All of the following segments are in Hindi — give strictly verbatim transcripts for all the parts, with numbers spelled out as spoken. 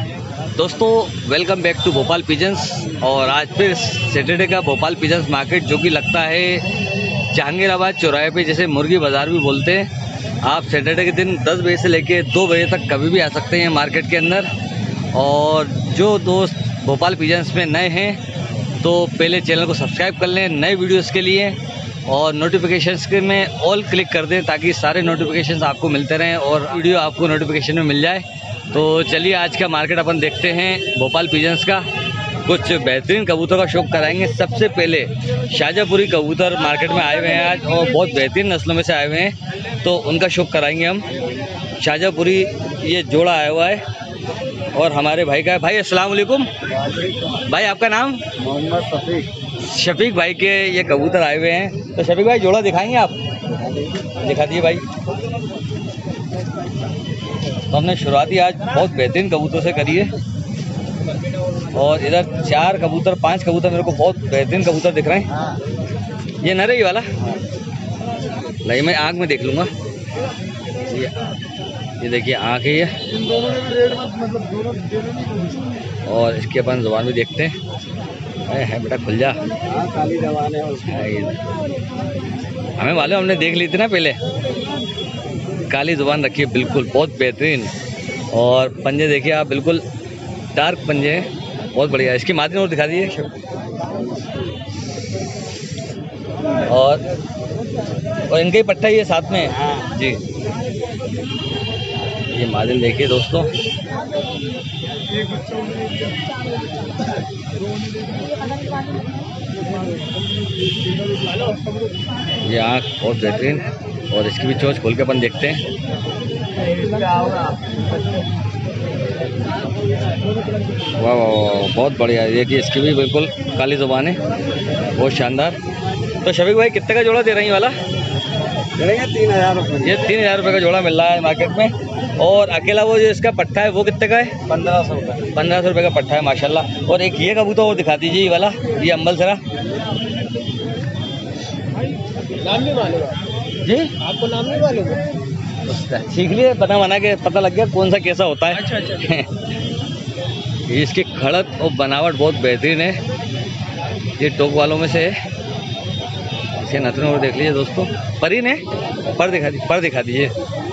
दोस्तों welcome back to Bhopal pigeons. और आज फिर सैटरडे का भोपाल पिजन्स मार्केट जो कि लगता है जहांगीराबाद चौराहे पे, जैसे मुर्गी बाज़ार भी बोलते हैं। आप सैटरडे के दिन दस बजे से लेके दो बजे तक कभी भी आ सकते हैं मार्केट के अंदर। और जो दोस्त भोपाल पिजन्स में नए हैं तो पहले चैनल को सब्सक्राइब कर लें नए वीडियोस के लिए, और नोटिफिकेशंस के में ऑल क्लिक कर दें ताकि सारे नोटिफिकेशंस आपको मिलते रहें और वीडियो आपको नोटिफिकेशन में मिल जाए। तो चलिए आज का मार्केट अपन देखते हैं भोपाल पिजन्स का। कुछ बेहतरीन कबूतर का शौक कराएंगे। सबसे पहले शाहजहाँपुरी कबूतर मार्केट में आए हुए हैं आज, और बहुत बेहतरीन नस्लों में से आए हुए हैं, तो उनका शौक कराएंगे हम। शाहजहाँपुरी ये जोड़ा आया हुआ है और हमारे भाई का है। भाई अस्सलाम वालेकुम। भाई आपका नाम? मोहम्मद शफीक। शफीक भाई के ये कबूतर आए हुए हैं, तो शफीक भाई जोड़ा दिखाएंगे आप? दिखा दिए भाई। तो हमने शुरुआती आज बहुत बेहतरीन कबूतर से करी है, और इधर चार कबूतर पांच कबूतर मेरे को बहुत बेहतरीन कबूतर दिख रहे हैं। ये नर है ये वाला? नहीं, मैं आँख में देख लूँगा। ये ये देखिए आँख है ये, और इसके अपन जुबान भी देखते हैं। है, है बेटा खुल जा। काली जवान है। हमें मालूम, हमने देख ली थी ना पहले। काली जुबान रखी है बिल्कुल, बहुत बेहतरीन। और पंजे देखिए आप, बिल्कुल डार्क पंजे हैं, बहुत बढ़िया। इसकी मादिन और दिखा दीजिए। और और इनका ही पट्टा ये साथ में है जी। ये मादिन देखिए दोस्तों, ये आँख बहुत बेहतरीन, और इसकी भी चोंच खोल के अपन देखते हैं। वाह वाह वाह, बहुत बढ़िया। देखिए इसकी भी बिल्कुल काली जुबान है, बहुत शानदार। तो शफीक भाई कितने का जोड़ा दे रही वाला? तीन हजार रुपये। ये तीन हज़ार रुपये का जोड़ा मिल रहा है मार्केट में। और अकेला वो जो इसका पट्टा है वो कितने का है? पंद्रह सौ रुपये। पंद्रह सौ रुपये का पट्टा है माशाल्लाह। और एक ये कबूतर और दिखा दीजिए, ये वाला, ये अम्बल सरा। नाम नहीं मालूम जी आपको? नाम नहीं मालूम? सीख लिए, पता बना के पता लग गया कौन सा कैसा होता है। अच्छा अच्छा। इसकी खड़क और बनावट बहुत बेहतरीन है, ये टोक वालों में से है। इसे नथनों और देख लीजिए दोस्तों। परीन है, पर दिखा दी पर दिखा दीजिए।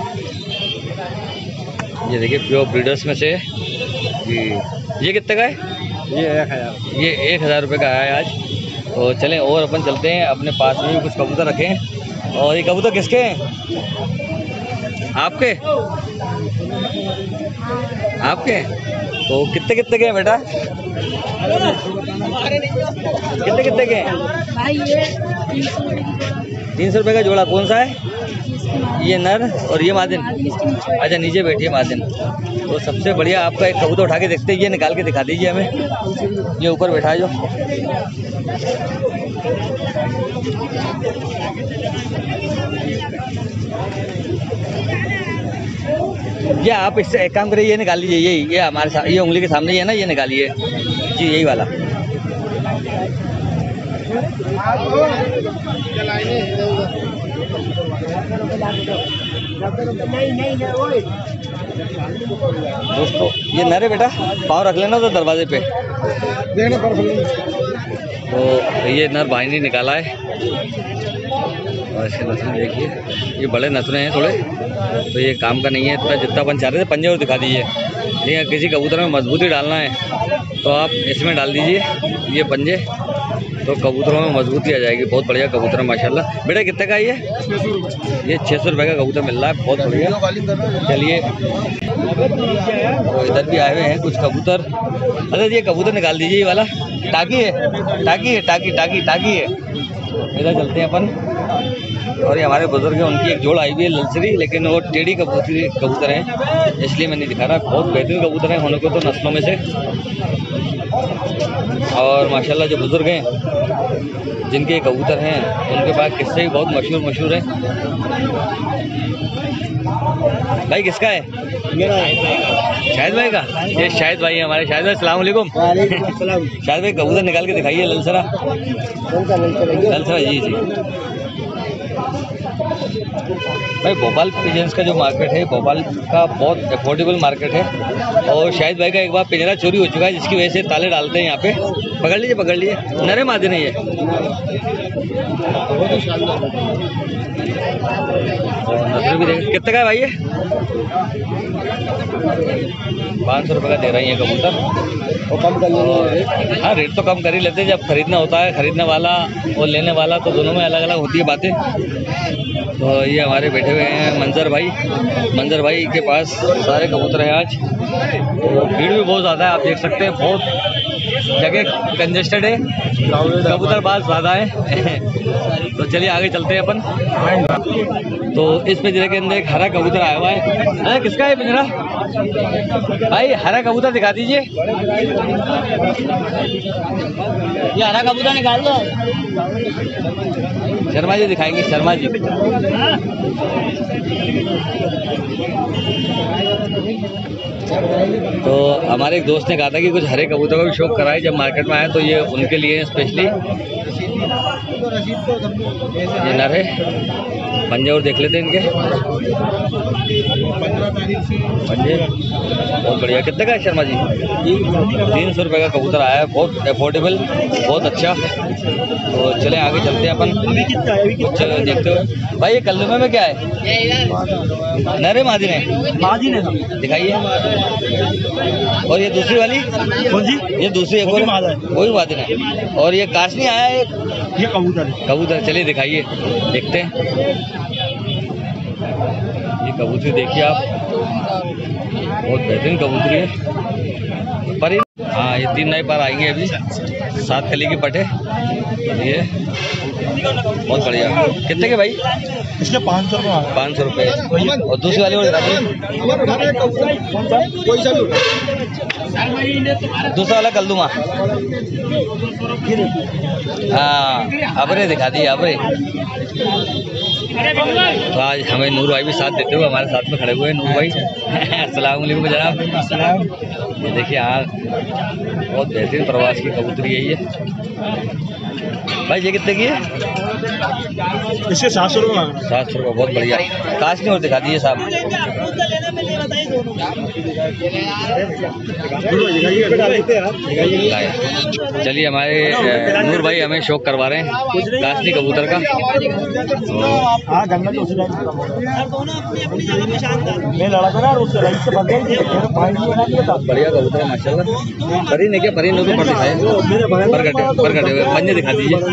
ये देखिए प्योर ब्रीडर्स में से जी। ये कितने का है? ये एक हज़ार। ये एक हज़ार रुपये का है आज। तो चलें और अपन चलते हैं, अपने पास में भी कुछ कबूतर रखे हैं। और ये कबूतर किसके हैं? आपके? आपके? तो कितने कितने के हैं बेटा? कितने कितने के हैं? तीन सौ रुपये का जोड़ा। कौन सा है? ये नर और ये मादिन। अच्छा नीचे बैठिए मादिन। तो सबसे बढ़िया आपका एक कबूतर उठा के देखते हैं, ये निकाल के दिखा दीजिए हमें। ये ऊपर बैठा है जो। ये आप इससे एक काम करिए, ये निकाल लीजिए। यही ये हमारे साथ, ये उंगली के सामने ही है ना, ये निकालिए जी, यही वाला। दोस्तों ये नर है बेटा, पाँव रख लेना तो दरवाजे पे। तो ये नर भाई ने निकाला है, और इसके नस्ल देखिए, ये बड़े नस्लें हैं थोड़े, तो ये काम का नहीं है इतना जितना अपन चाह रहे थे। पंजे और दिखा दीजिए। लेकिन किसी कबूतर में मजबूती डालना है तो आप इसमें डाल दीजिए ये पंजे, तो कबूतरों में मजबूती आ जाएगी। बहुत बढ़िया कबूतर है माशाल्लाह। बेटा कितने का ये? ये छः सौ रुपये का कबूतर मिल रहा है, बहुत बढ़िया। चलिए तो इधर भी आए हुए हैं कुछ कबूतर। अरे ये कबूतर निकाल दीजिए, ये वाला टाकी है, टाकी है, टाकी टाकी टाकी है। इधर चलते हैं अपन। और ये हमारे बुजुर्ग हैं, उनकी एक जोड़ आई हुई है ललसरी, लेकिन वो टेढ़ी कबूतरी कबूतर हैं, इसलिए मैं नहीं दिखा रहा। बहुत बेहतरीन कबूतर हैं होने को तो नस्लों में से। और माशाल्लाह जो बुजुर्ग हैं जिनके कबूतर हैं उनके पास किस्से भी बहुत मशहूर मशहूर हैं। भाई किसका है? शाहिद भाई का। ये शाहिद भाई है हमारे। शाहिद भाई अस्सलाम वालेकुम। शाहिद भाई कबूतर निकाल के दिखाइए ललसरा। ललसरा जी जी। भाई भोपाल पिजन्स का जो मार्केट है, भोपाल का बहुत अफोर्डेबल मार्केट है। और शाहिद भाई का एक बार पिंजरा चोरी हो चुका है, जिसकी वजह से ताले डालते हैं यहाँ पे। पकड़ लीजिए पकड़ लीजिए, नरे मादे नहीं है। नजर भी देख, कितने का है भाई ये? पाँच सौ रुपये का दे रही है कबूतर। वो कम कर लेंगे। हाँ, रेट तो कम कर ही लेते हैं, जब खरीदना होता है। खरीदने वाला और लेने वाला तो दोनों में अलग अलग होती है बातें। तो ये हमारे बैठे हुए हैं मंजर भाई। मंजर भाई के पास सारे कबूतर हैं आज। तो भीड़ भी बहुत ज़्यादा है, आप देख सकते हैं। बहुत जगह कंजेस्टेड है, कबूतर बात ज़्यादा है। तो चलिए आगे चलते हैं अपन। तो इस पिंजरे के अंदर एक हरा कबूतर आया हुआ है। अरे किसका है पिंजरा भाई? हरा कबूतर दिखा दीजिए। ये हरा कबूतर निकाल दो। शर्मा जी दिखाएंगे, शर्मा जी। तो हमारे एक दोस्त ने कहा था कि कुछ हरे कबूतर का भी शौक कराए जब मार्केट में आए, तो ये उनके लिए स्पेशली। ये नर है, पंजे और देख लेते हैं इनके पंजे। बहुत बढ़िया। कितने का है शर्मा जी? तीन सौ रुपये का कबूतर आया है, बहुत अफोर्डेबल, बहुत अच्छा। तो चले आगे चलते हैं अपन। कुछ देखते हो भाई, ये कल्लुमे में क्या है? नरे मादिन है, मादिन है, दिखाइए। और ये दूसरी वाली कौन सी? ये दूसरी एक और वही मादिन है। और ये काशनी आया है, ये कबूतर कबूतर चलिए दिखाइए, देखते हैं। ये कबूतरी देखिए आप, बहुत बेहतरीन कबूतरी है। पर हाँ, ये तीन नए पर आएंगे अभी, सात कली के पटे। ये बहुत बढ़िया। कितने के भाई? इसके पाँच सौ रुपये पाँच सौ रुपये। और दूसरी वाली और दूसरा वाला कल्लुमा। हाँ, अबरे दिखा दिए, अबरे। तो आज हमें नूर भाई भी साथ देते हुए हमारे साथ में खड़े हुए हैं। नूर भाई अस्सलाम वालेकुम जनाब। ये देखिए हाँ, बहुत बेहतरीन प्रवास की कबूतरी है ये भाई। ये कितने की है? इसके सात सौ रुपये सात सौ रुपये। बहुत बढ़िया। काश नहीं और दिखा दीजिए साहब। चलिए हमारे नूर भाई हमें शौक करवा रहे हैं काशनी कबूतर का। बढ़िया कबूतर है माशाल्लाह। परी ने क्या परी ने तो पर दिखाए, परगटे परगटे पंजे दिखा दीजिए।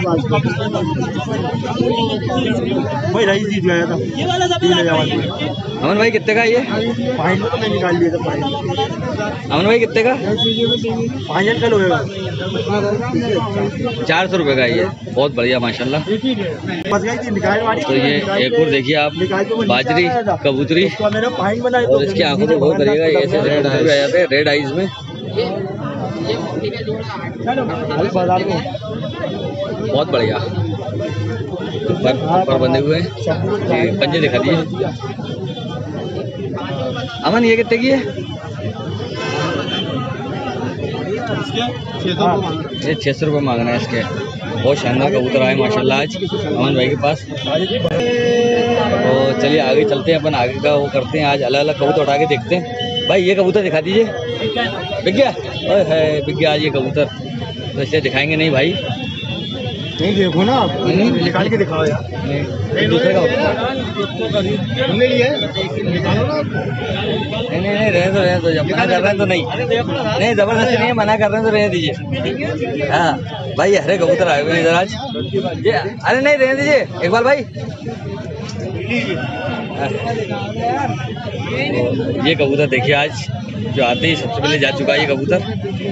भाई रईस जीत गया था ये वाला। अमन भाई कितने का ये? फाइनल तो मैं निकाल लिया था। अमन भाई कितने का? फाइनल कल होगा चार सौ रुपये का ये। बहुत बढ़िया माशाल्लाह। तो ये एक और देखिए आप, बाजरी कबूतरी। और इसकी आंखों में बहुत बढ़िया, ऐसे रेड आ जाते हैं, रेड आइज में। बहुत बढ़िया। ऊपर ऊपर बंधे हुए हैं, पंजे दिखा दिए। अमन ये कितने की है? ये छः सौ रुपये मांगना है इसके। बहुत शानदार कबूतर आए माशाल्लाह आज अमन भाई के पास। तो चलिए आगे चलते हैं अपन, आगे का वो करते हैं। आज अलग अलग कबूतर उठा के देखते हैं। भाई ये कबूतर दिखा दीजिए। बिक गया? ओए है, बिक गया आज ये कबूतर। तो इसलिए दिखाएंगे नहीं भाई। नहीं देखो ना आप, निकाल के दिखाओ यार। नहीं दूसरे का हमने लिया है, नहीं नहीं नहीं रहने दो रहने दो, जब मना कर रहे हैं तो नहीं नहीं जबरदस्ती नहीं है, मना कर रहे हैं तो रहने दीजिए। हाँ भाई, ये हरे कबूतर आए हुए हैं इधर आज। ये अरे नहीं रहने दीजिए एक बार भाई। ये कबूतर देखिए आज जो आते ही सबसे पहले जा चुका है ये कबूतर।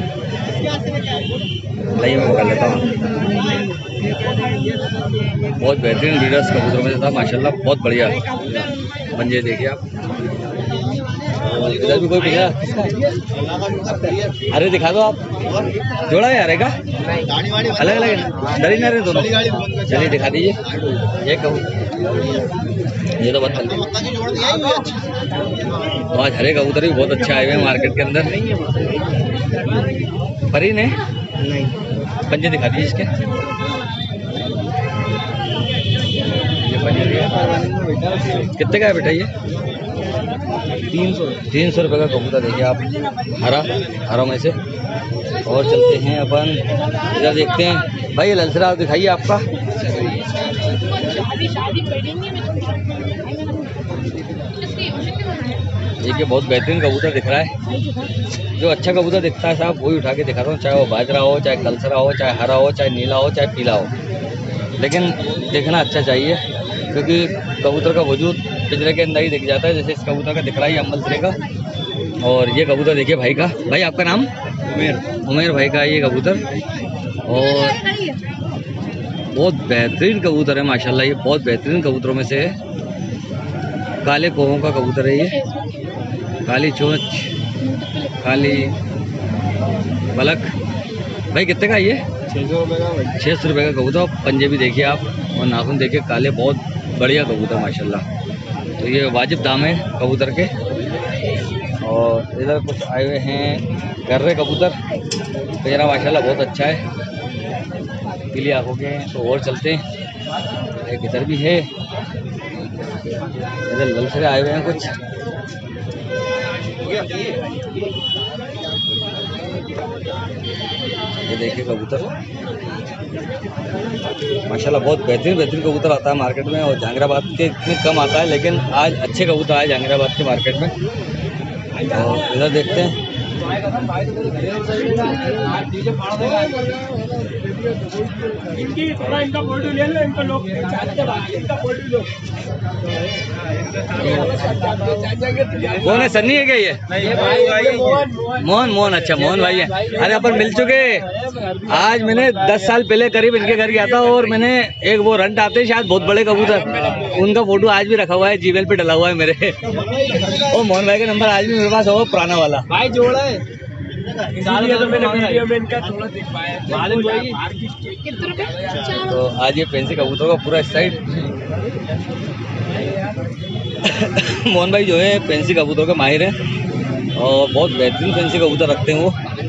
नहीं मैं पकड़ लेता हूँ। बहुत बेहतरीन ब्रीडर्स कबूतरों में से था माशाल्लाह, बहुत बढ़िया पंजे देखिए आप। इधर भी कोई पिंजरा अरे दिखा दो आप। जोड़ा है अरे का अलग अलग है, डरी ना रहे दोनों। चलिए दिखा दीजिए। ये कबूतर ये तो बहुत तो आज हरे कबूतर भी बहुत अच्छा आए हुए हैं मार्केट के अंदर। परी ने नहीं पंजे दिखा दीजिए इसके। ये पंजे कितने का है बेटा ये? तीन सौ तीन सौ रुपये का कबूतर देखिए आप, हरा हरा में से। और चलते हैं अपन इधर देखते हैं भाई, ये ललसरा दिखाइए आपका। देखिए बहुत बेहतरीन कबूतर दिख रहा है। जो अच्छा कबूतर दिखता है साहब वही उठा के दिखाता हूँ, चाहे वो बाजरा हो, चाहे कलसरा हो, चाहे हरा हो, चाहे नीला हो, चाहे पीला हो, लेकिन देखना अच्छा चाहिए, क्योंकि कबूतर का वजूद पिंजरे के अंदर ही दिख जाता है। जैसे इस कबूतर का दिख रहा है अम्बल सिरे का, और ये कबूतर देखिए भाई का। भाई आपका नाम? उमेर। उमेर भाई का ये कबूतर, और बहुत बेहतरीन कबूतर है माशाल्लाह। ये बहुत बेहतरीन कबूतरों में से है। काले कोहों का कबूतर है ये, काली चोंच, काली पलक। भाई कितने का ये? छः सौ रुपये का। छः सौ रुपये का कबूतर। पंजे भी देखिए आप, और नाखून देखिए काले, बहुत बढ़िया कबूतर माशाल्लाह। तो ये वाजिब दाम है कबूतर के। और इधर कुछ आए हुए हैं गर्रे कबूतर, पिंजरा माशाल्लाह बहुत अच्छा है, पीली आँखों के हैं। तो और चलते हैं, एक इधर भी है, इधर ललसरे आए हुए हैं कुछ। ये देखिए कबूतर माशाल्लाह बहुत बेहतरीन बेहतरीन कबूतर आता है मार्केट में, और जहांगीराबाद के इतने कम आता है, लेकिन आज अच्छे कबूतर आए जहांगीराबाद के मार्केट में। और इधर देखते हैं, इनकी थोड़ा इनका फोटो ले लो, इनका लोग इनका फोटो लो। कौन है? सन्नी है क्या ये? मोहन। मोहन, अच्छा मोहन भाई है। अरे अपन मिल चुके। आज मैंने दस साल पहले करीब इनके घर गया था, और मैंने एक वो रंट आते हैं शायद बहुत बड़े कबूतर, उनका फोटो आज भी रखा हुआ है, जीमेल पे डला हुआ है मेरे। और मोहन भाई का नंबर आज भी मेरे पास होगा, पुराना वाला भाई जोड़ा है। तो, तो आज ये फैंसी कबूतर का पूरा साइड मोहन भाई जो है फैंसी कबूतर के माहिर हैं, और बहुत बेहतरीन फैंसी कबूतर रखते हैं वो।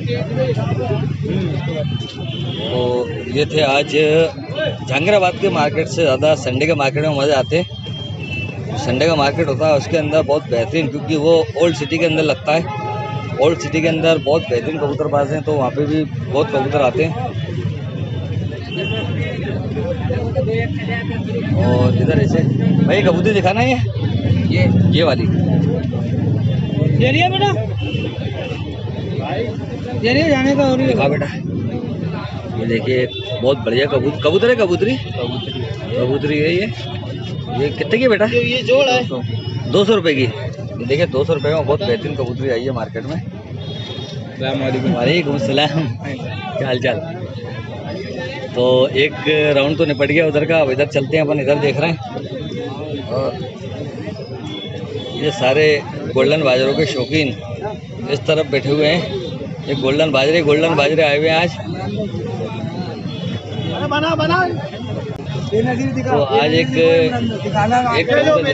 तो ये थे आज जहांगीराबाद के मार्केट से ज़्यादा संडे के मार्केट में मज़े आते हैं। संडे का मार्केट होता है उसके अंदर बहुत बेहतरीन, क्योंकि वो ओल्ड सिटी के अंदर लगता है। ओल्ड सिटी के अंदर बहुत बेहतरीन कबूतरबाज हैं, तो वहाँ पे भी बहुत कबूतर आते हैं। और इधर ऐसे भाई कबूतर दिखाना है, ये ये वाली दे रही है बेटा, दे रही है जाने का। और दिखा बेटा, ये देखिए बहुत बढ़िया कबूतर कबूतर है कबूतरी कबूतरी है ये। ये कितने की बेटा? ये जोड़ है दो सौ रुपये की। ये देखिए दो सौ रुपये में बहुत बेहतरीन कबूतरी आई है मार्केट में। वालेकुम सलाम, क्या हाल चाल? तो एक राउंड तो निपट गया उधर का, अब इधर चलते हैं अपन। इधर देख रहे हैं, और ये सारे गोल्डन बाजरों के शौकीन इस तरफ बैठे हुए हैं। ये गोल्डन बाजरे गोल्डन बाजरे आए हुए हैं आज। बना बना तो आज एक एक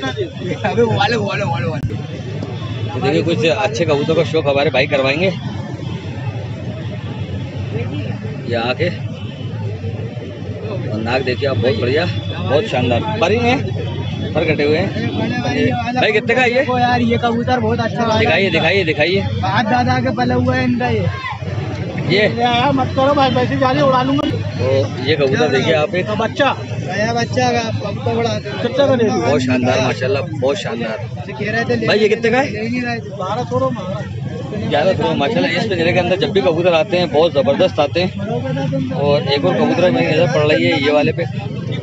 तो देखिए कुछ अच्छे कबूतर का शौक हमारे भाई करवाएंगे। ये आके और नाक देखिए आप, बहुत बढ़िया, बहुत शानदार पर है, पर कटे हुए हैं। भाई कितने का ये? यार ये कबूतर बहुत अच्छा दिखाइए दिखाइए दिखाइए। बात दादा के पले हुए हैं इनका। ये ये मत करो भाई, वैसे जाने उड़ा लूंगा। तो ये कबूतर देखिए आप, एक बच्चा नया बच्चा का कबूतर बड़ा कितना का? बहुत शानदार माशाल्लाह, बहुत शानदार। भाई ये कितने का है? बारह छोड़ो ग्यारह सौ माशाल्लाह। इस पिंजरे के अंदर जब भी कबूतर आते हैं बहुत ज़बरदस्त आते हैं। और एक और कबूतर मेरी नज़र पड़ रही है ये वाले पे,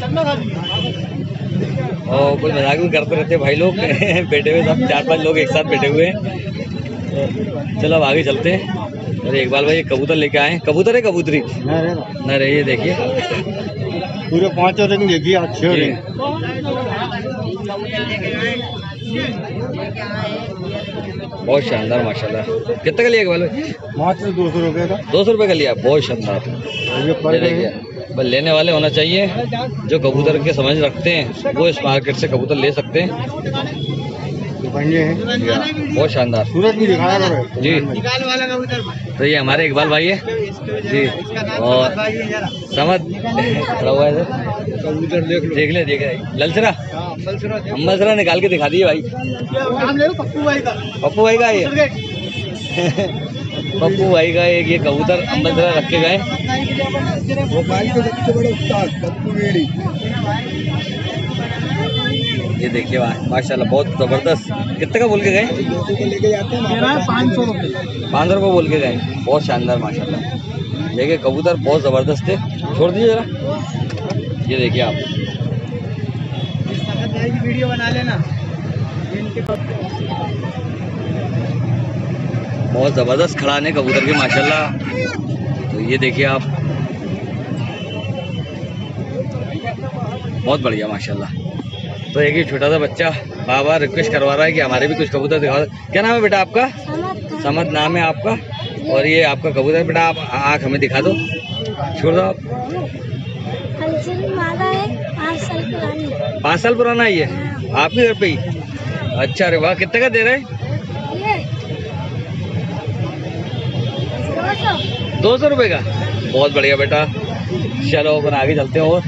और कोई मजाक भी करते रहते हैं भाई लोग बैठे हुए, सब चार पांच लोग एक साथ बैठे हुए हैं। चलो अब आगे चलते हैं। अरे इकबाल भाई कबूतर लेके आए, कबूतर है कबूतरी? न रही है, देखिए पूरे पाँच रिंग देखिए अच्छे रिंग। बहुत शानदार माशाल्लाह। कितने का लिया इकबाल भाई? मात्र दो सौ रुपये का। दो सौ रुपये का लिया, बहुत शानदार। ये देखिए बस लेने वाले होना चाहिए, जो कबूतर के समझ रखते हैं वो इस मार्केट से कबूतर ले सकते हैं। पंजे हैं, बहुत शानदार सूरज भी दिखाया था जी। तो ये हमारे इकबाल भाई है जी, और समझ खड़ा हुआ है सर। कबूतर देख लो, देख ले देख ले ललसरा अम्बलसरा निकाल के दिखा दिए भाई। पप्पू भाई का पप्पू भाई का ये पप्पू भाई का एक ये कबूतर अम्बलसरा रख के गए। भोपाल के सबसे बड़े उस्ताद पप्पू बेड़ी। ये देखिए माशाल्लाह बहुत जबरदस्त। कितने का बोल के गए? दो सौ को लेके जाते हैं पाँच सौ रुपये पाँच सौ रुपये बोल के गए। बहुत शानदार माशाल्लाह। देखिए कबूतर बहुत ज़बरदस्त है। छोड़ दीजिए जरा। ये देखिए आप वीडियो बना लेना। बहुत ज़बरदस्त खड़ान है कबूतर के माशाल्लाह। तो ये देखिए आप बहुत बढ़िया माशाल्लाह। तो एक ही छोटा सा बच्चा बार बार रिक्वेस्ट करवा रहा है कि हमारे भी कुछ कबूतर दिखा दो। क्या नाम है बेटा आपका? समद नाम है आपका। और ये आपका कबूतर बेटा, आप आँख हमें दिखा दो, छोड़ दो आप। पाँच साल पुराना है ये आपके घर पे ही? अच्छा, अरे वाह। कितने का दे रहे हैं? दो सौ रुपये का। बहुत बढ़िया बेटा। चलो अपन आगे चलते हैं और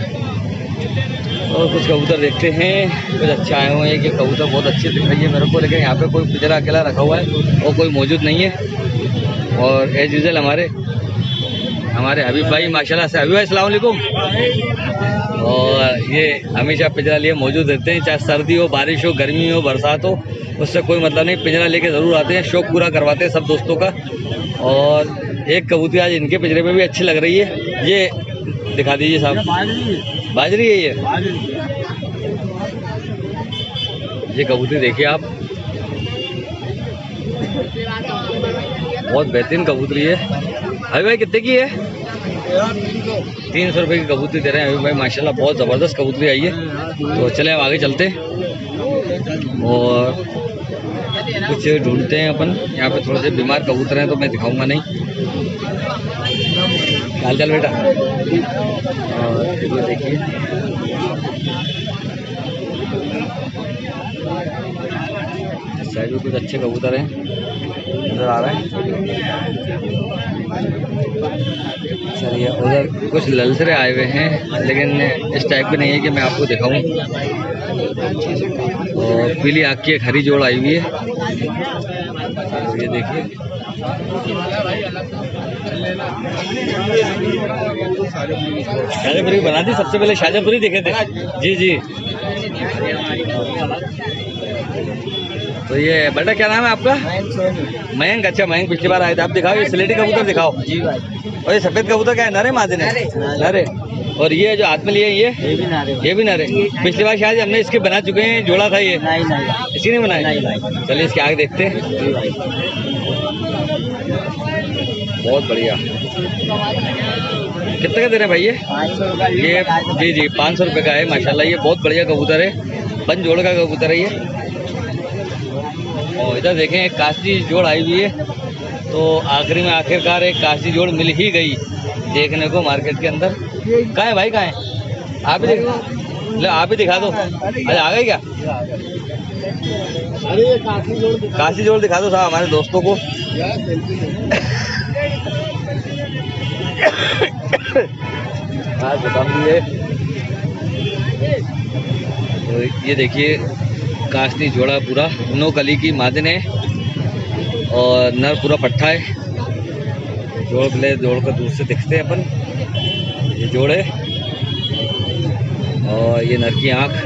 और कुछ कबूतर देखते हैं। कुछ अच्छे आए हुए हैं कि कबूतर बहुत अच्छे दिख रही है मेरे को, लेकिन यहाँ पे कोई पिंजरा अकेला रखा हुआ है और कोई मौजूद नहीं है। और एज यूजल हमारे हमारे हबीब भाई माशाल्लाह से। हबीब भाई अस्सलाम वालेकुम। और ये हमेशा पिंजरा लिए मौजूद रहते हैं, चाहे सर्दी हो, बारिश हो, गर्मी हो, बरसात हो, उससे कोई मतलब नहीं। पिंजरा लेके ज़रूर आते हैं, शौक़ पूरा करवाते हैं सब दोस्तों का। और एक कबूतरी आज इनके पिंजरे में भी अच्छी लग रही है। ये दिखा दीजिए साहब। बाजरी है ये ये कबूतरी देखिए आप, बहुत बेहतरीन कबूतरी है। हबीब भाई कितने की है? तीन सौ रुपये की कबूतरी दे रहे हैं हबीब भाई माशाल्लाह। बहुत ज़बरदस्त कबूतरी आई है। तो चले अब आगे चलते हैं और कुछ ढूंढते हैं अपन। यहाँ पे थोड़े से बीमार कबूतर हैं तो मैं दिखाऊंगा नहीं। हाल चाल बेटा? और ये देखिए साइड में कुछ अच्छे कबूतर हैं नजर आ रहे हैं। चलिए उधर कुछ ललसरे आए हुए हैं, लेकिन इस टाइप के नहीं है कि मैं आपको दिखाऊं। और पीली आँख की एक हरी जोड़ आई हुई है। ये देखिए शाहजहाँपुरी बना दी। सबसे पहले शाहजहाँपुरी देखे थे जी जी। तो ये बेटा क्या नाम है आपका? मयंक। अच्छा मयंक, पिछली बार आए थे आप। दिखाओ ये स्लेटी कबूतर दिखाओ जी भाई। और ये सफेद कबूतर क्या है? नरे मादे ने? नरे। और ये जो हाथ में लिए ये ये भी नरे। ये भी नरे। पिछली बार शायद हमने इसके बना चुके हैं, जोड़ा था ये। नहीं नहीं इसी ने बनाया। चलिए इसके आगे देखते हैं। बहुत बढ़िया। कितने का दे रहे हैं भाई ये? ये जी जी पाँच सौ रुपये का है माशाल्लाह। ये बहुत बढ़िया कबूतर है, बन जोड़ का कबूतर है ये। और इधर देखें एक काशी जोड़ आई हुई है। तो आखिरी में आखिरकार एक काशी जोड़ मिल ही गई देखने को मार्केट के अंदर। कहाँ है भाई, कहाँ है? आप ही देखो, ले आप ही दिखा दो। अरे आ गई क्या? अरे काशी जोड़ काशी जोड़ दिखा दो साहब हमारे दोस्तों को। हाँ बता दीजिए। तो ये देखिए काशनी जोड़ा पूरा नो कली की मादन है और नर पूरा पट्ठा है। जोड़ पहले जोड़ कर दूर से दिखते हैं अपन। ये जोड़ है और ये नर की आँख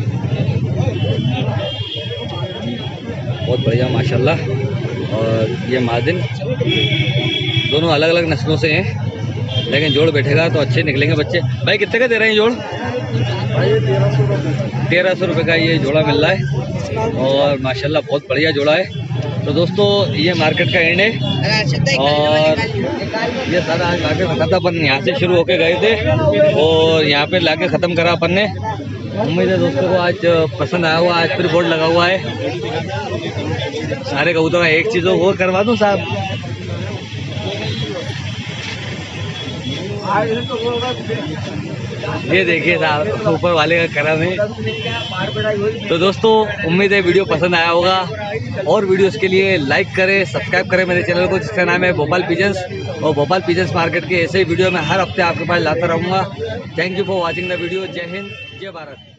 बहुत बढ़िया माशाल्लाह। और ये मादिन दोनों अलग अलग नस्लों से हैं, लेकिन जोड़ बैठेगा तो अच्छे निकलेंगे बच्चे। भाई कितने का दे रहे हैं जोड़? तेरह सौ रुपये का ये जोड़ा मिल रहा है और माशाल्लाह बहुत बढ़िया जोड़ा है। तो दोस्तों ये मार्केट का एंड है और ये सारा आज लाके रखा था अपन। यहाँ से शुरू होके गए थे और यहाँ पे लाके ख़त्म करा अपन ने। उम्मीद है दोस्तों को आज पसंद आया हुआ। आज फिर बोर्ड लगा हुआ है सारे कबूतरों का। एक चीज़ वो करवा दूँ साहब, ये देखिए साहब ऊपर वाले का करम है। तो दोस्तों उम्मीद है वीडियो पसंद आया होगा, और वीडियोस के लिए लाइक करें, सब्सक्राइब करें मेरे चैनल को जिसका नाम है भोपाल पिजन्स। और भोपाल पिजन्स मार्केट के ऐसे ही वीडियो मैं हर हफ्ते आपके पास लाता रहूँगा। Thank you for watching the video. जय हिंद, जय भारत।